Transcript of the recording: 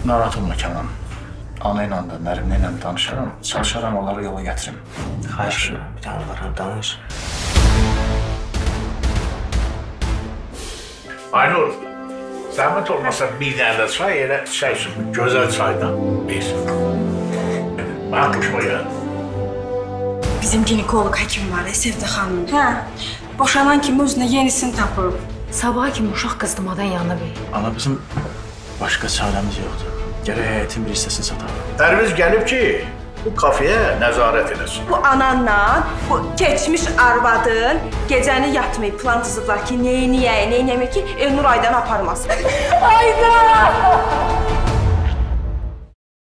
Narahat olma Kənan. Ana ilə də, Nərimlə ilə danışaram, çalışaram onları yola gətirim. Xahiş edirəm, bir dənə onlara danış. Aynur, zəhmət olmasa bir dənə də çay elə içəysin, gözəl çaydan bir. Mənə xoşuma gəldi. Bizim ginekoloq həkim var, Sevdə xanım. Hə, boşanan kimi özünə yenisini tapır. Sabaha kimi uşaq qızdırmadan yanına bir. Ana, bizim başqa çarəmiz yoxdur. Gərək həyətin bir hissəsini sataq. Dərviz gəlib ki, bu kafeyə nəzarət eləsin. Bu ananla, bu keçmiş arvadın gecəni yatmayıb plan tızıblar ki, neyniyək ki, Elnur Aydanı aparmasın. Aydan!